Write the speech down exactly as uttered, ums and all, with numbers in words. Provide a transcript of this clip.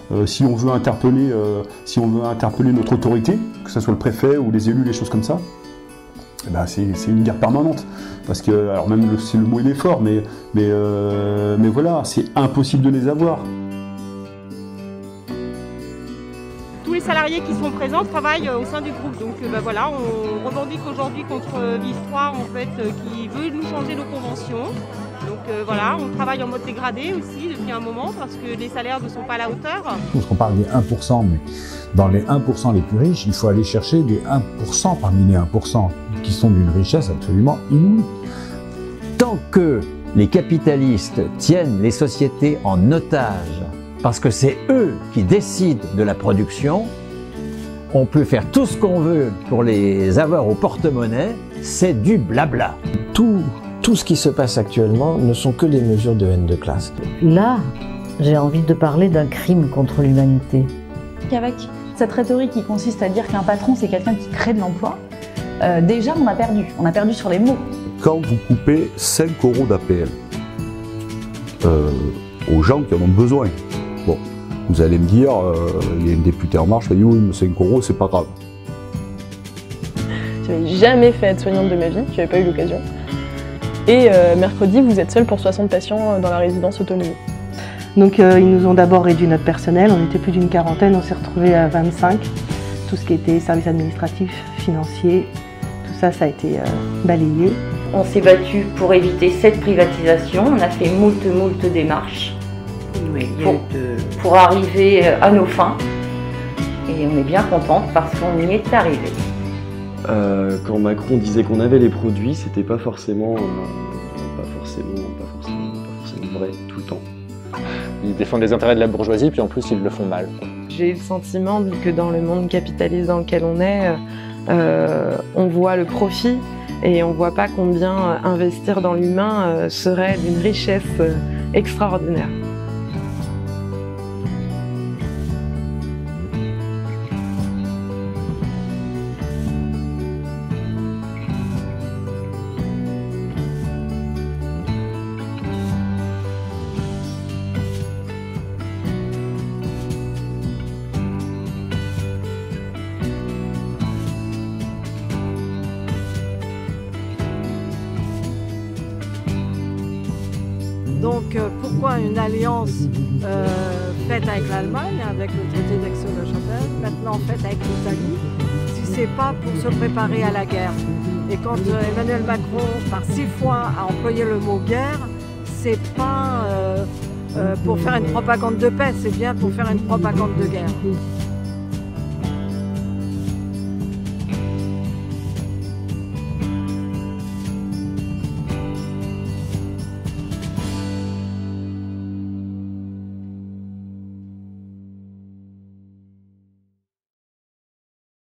Euh, si on veut interpeller, euh, si on veut interpeller notre autorité, que ce soit le préfet ou les élus, les choses comme ça, eh ben c'est une guerre permanente. Parce que, alors même le, le mot il est fort, mais, mais, euh, mais voilà, c'est impossible de les avoir. Tous les salariés qui sont présents travaillent au sein du groupe. Donc ben voilà, on revendique aujourd'hui contre Vistroy en fait, qui veut nous changer nos conventions. Donc euh, voilà, on travaille en mode dégradé aussi depuis un moment parce que les salaires ne sont pas à la hauteur. Parce qu'on parle des un pour cent, mais dans les un pour cent les plus riches, il faut aller chercher des un pour cent parmi les un pour cent qui sont d'une richesse absolument inouïe. Tant que les capitalistes tiennent les sociétés en otage, parce que c'est eux qui décident de la production, on peut faire tout ce qu'on veut pour les avoir au porte-monnaie, c'est du blabla. Tout, tout ce qui se passe actuellement ne sont que des mesures de haine de classe. Là, j'ai envie de parler d'un crime contre l'humanité. Avec cette rhétorique qui consiste à dire qu'un patron c'est quelqu'un qui crée de l'emploi, euh, déjà on a perdu, on a perdu sur les mots. Quand vous coupez cinq euros d'A P L euh, aux gens qui en ont besoin, bon, vous allez me dire, euh, il y a une députée En Marche qui dit oui, mais cinq euros, c'est pas grave. Je n'avais jamais fait aide-soignante de ma vie, je n'avais pas eu l'occasion. Et euh, mercredi, vous êtes seul pour soixante patients dans la résidence autonomie. Donc euh, ils nous ont d'abord réduit notre personnel, on était plus d'une quarantaine, on s'est retrouvés à vingt-cinq. Tout ce qui était services administratifs, financiers, tout ça, ça a été euh, balayé. On s'est battu pour éviter cette privatisation, on a fait moult, moult démarches oui, pour, de... pour arriver à nos fins. Et on est bien contente parce qu'on y est arrivé. Euh, quand Macron disait qu'on avait les produits, c'était pas forcément, euh, pas forcément, pas forcément, pas forcément vrai tout le temps. Ils défendent les intérêts de la bourgeoisie, puis en plus ils le font mal. J'ai le sentiment que dans le monde capitaliste dans lequel on est, euh, on voit le profit et on voit pas combien investir dans l'humain euh, serait d'une richesse euh, extraordinaire. Donc euh, pourquoi une alliance euh, faite avec l'Allemagne, avec le traité d'Aix-la-Chapelle, maintenant faite avec l'Italie, si c'est pas pour se préparer à la guerre? Et quand euh, Emmanuel Macron, par six fois, a employé le mot guerre, c'est pas euh, euh, pour faire une propagande de paix, c'est bien pour faire une propagande de guerre.